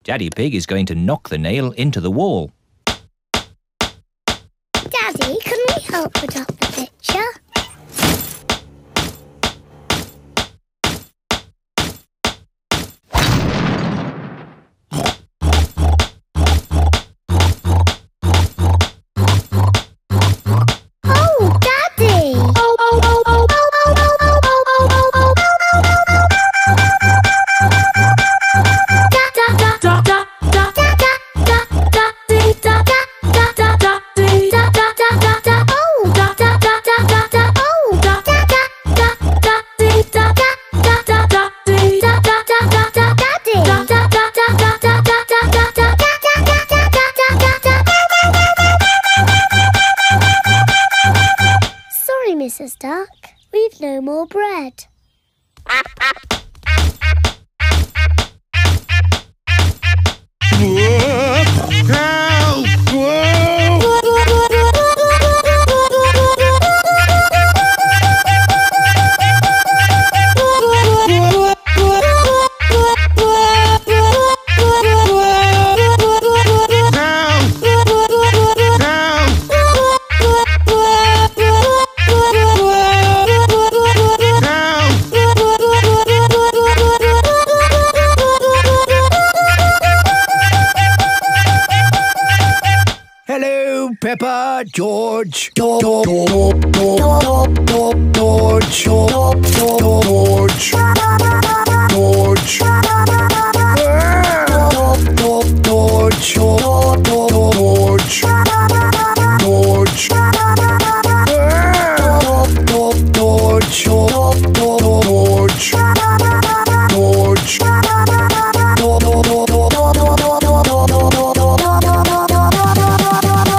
Daddy Pig is going to knock the nail into the wall. Daddy, can we help put up the picture? Oh, Daddy! Sorry, Mrs. Duck. We've no more bread. Hello, Peppa, George, George,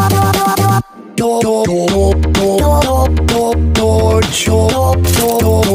George.